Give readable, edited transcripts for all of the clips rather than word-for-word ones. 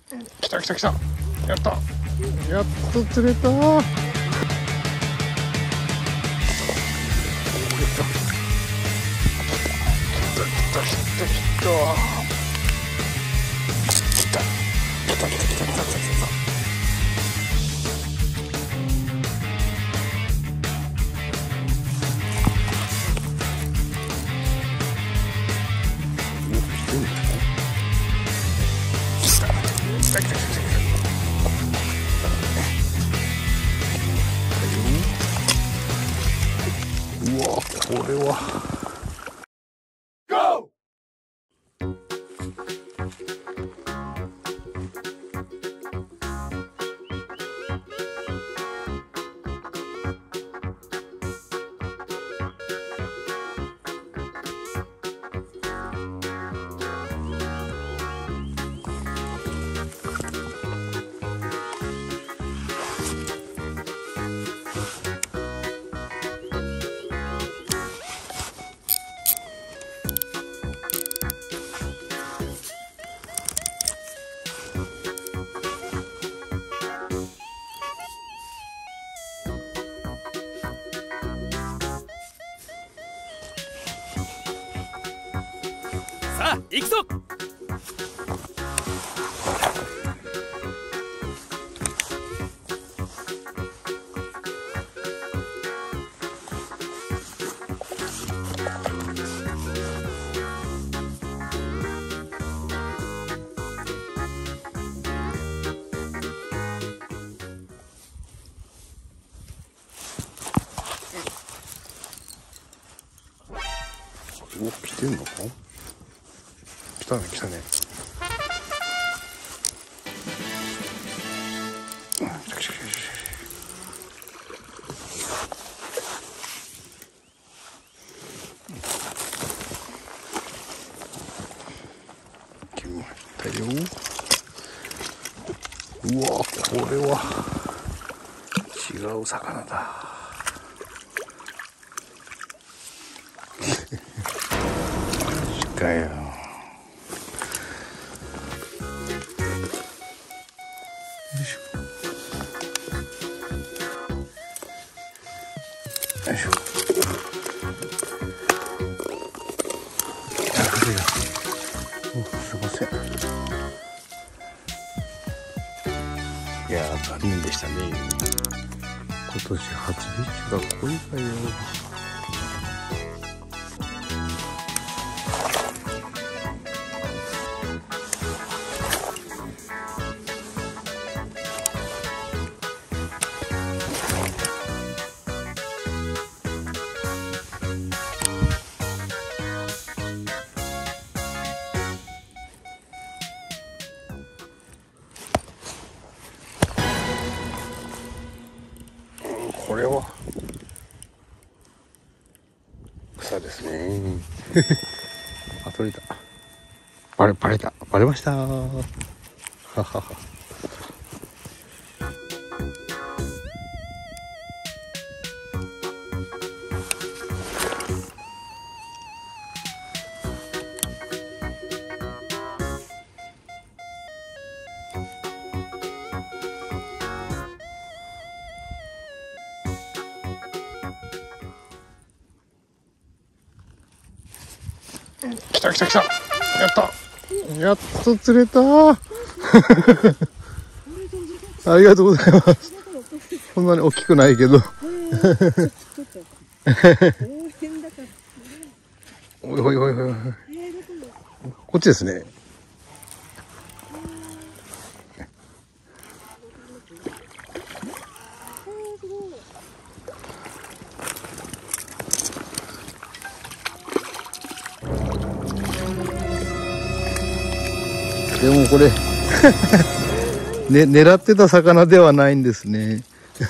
来た来た来た。やった。やっと釣れた。よいしょ。来た来た来た来た。来た来た来た来た来た来た来た。うわ、これは。ゴさあ行くぞ。 お、来てんのか。来たね来たね。うわ、これは違う魚だ。かよ。よいしょ。すいません。いやー、残念でしたね。今年初ビッチが濃いかよ。これは草ですね。あ、取れた。バレました。ははは。来た来た来た。やったやっと釣れた。ありがとうございます。そんなに大きくないけど。おいおいおいおい。こっちですね。でもこれね、狙ってた魚ではないんですね。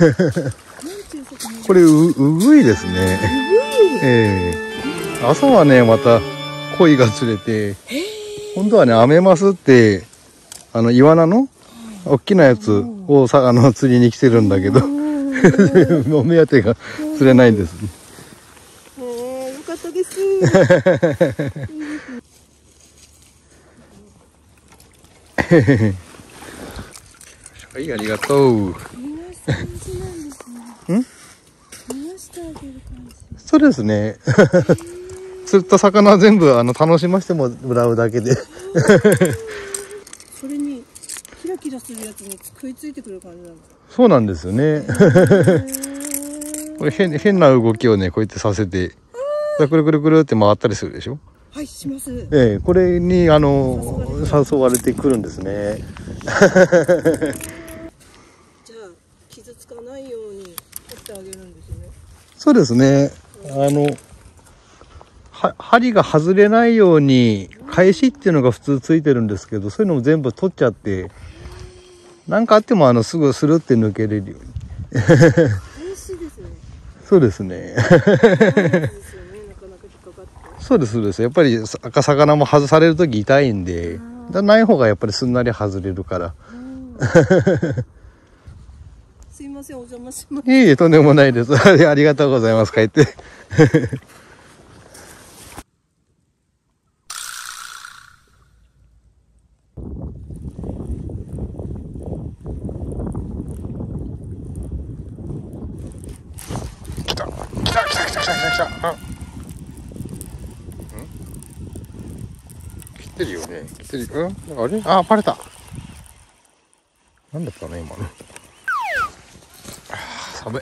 これうぐいですね。朝はねまた鯉が釣れて、今度はねアメマスってイワナの大きなやつを釣りに来てるんだけど、お目当てが釣れないんです。 よかったです。 はい、ありがとう。 逃がした感じなんですね。 ん？ 逃がしてあげる感じ。 そうですね。釣った魚は全部楽しませてもらうだけで。 それにキラキラするやつに食いついてくる感じなんですか。 そうなんですよね。これ変な動きをね、こうやってさせて、くるくるくるって回ったりするでしょ。 はい、します。 これに誘われてくるんですね。 じゃあ傷つかないように取ってあげるんですね。 そうですね。針が外れないように返しっていうのが普通ついてるんですけど、そういうのも全部取っちゃって、何かあってもすぐスルって抜けれるように。 返しですね。 そうですね。 ですよね。なかなか引っかかって。 そうです、そうです。やっぱり魚も外されるとき痛いんで、ない方がやっぱりすんなり外れるから。 すいません、お邪魔します。 いえいえ、とんでもないです。ありがとうございます。帰って。来た。来てるよね。来てる。あれ？バレた。なんだったの今の。寒い。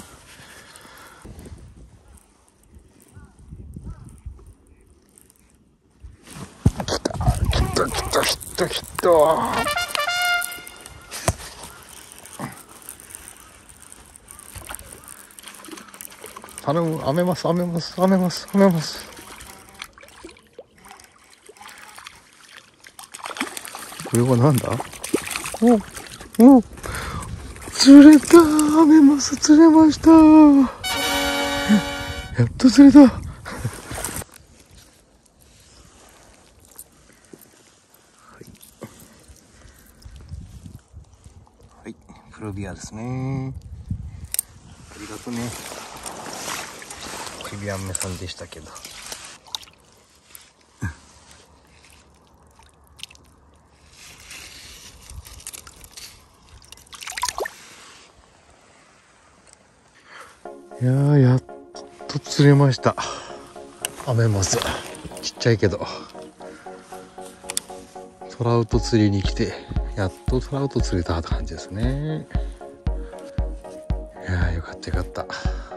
来た。頼む、雨ます。これはなんだ？釣れた。雨ます釣れました。やっと釣れた。はい、プロビアですね。ありがとうね。きびあんめさんでしたけど。いやー、やっと釣れました。アメマス。ちっちゃいけど。トラウト釣りに来て、やっとトラウト釣れたって感じですね。いやー、よかったよかった。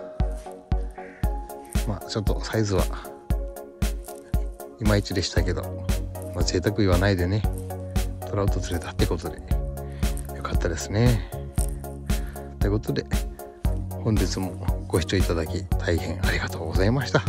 まあちょっとサイズはいまいちでしたけど、まあ、贅沢言わないでね、トラウト釣れたってことでよかったですね。ということで本日もご視聴いただき大変ありがとうございました。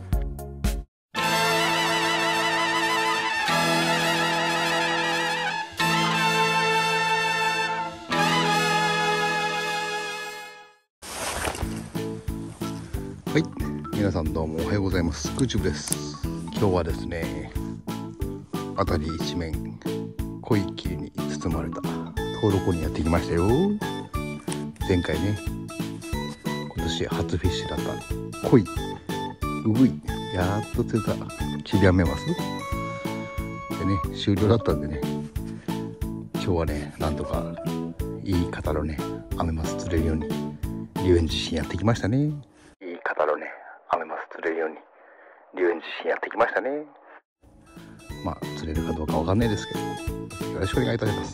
はい、皆さんどうもおはようございます。グーチューブです。今日はですね、辺り一面濃い霧に包まれた灯籠湖にやってきましたよ。前回ね、今年初フィッシュだった濃いうぐい、やっと釣れたキビアメマスでね、終了だったんでね、今日はね、なんとかいい方のねアメマス釣れるように龍園地震やってきましたね。いい方のねアメマス釣れるように龍園地震やってきましたね。まあ釣れるかどうかわかんないですけど、よろしくお願いいたします。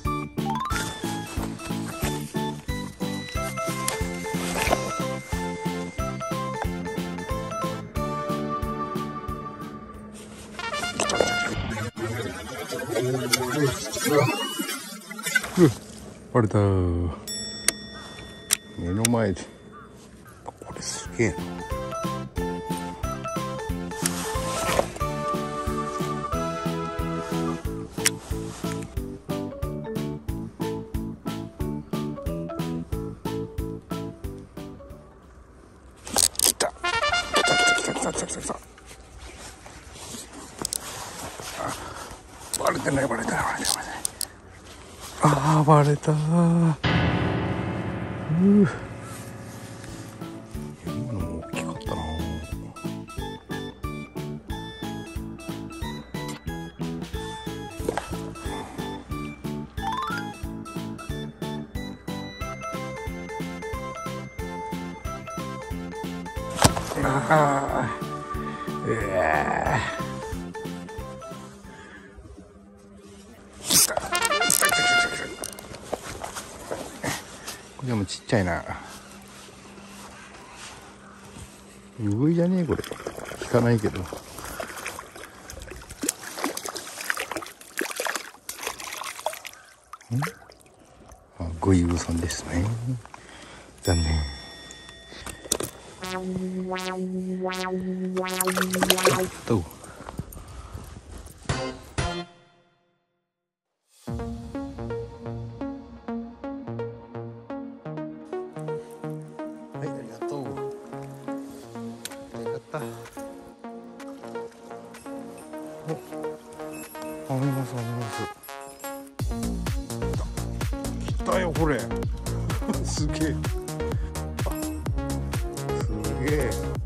バレた。目の前でこれすげえな。来た。バレてない。ああ、バレた。今のも大きかったな。 あー、これでもちっちゃいな。ウグイじゃねえこれ。引かないけど。あ、ゴイウソンですね。残念。どう？はい、ありがとう。よかった。お、ありますあります。来たよこれ。すげえ。すげえ。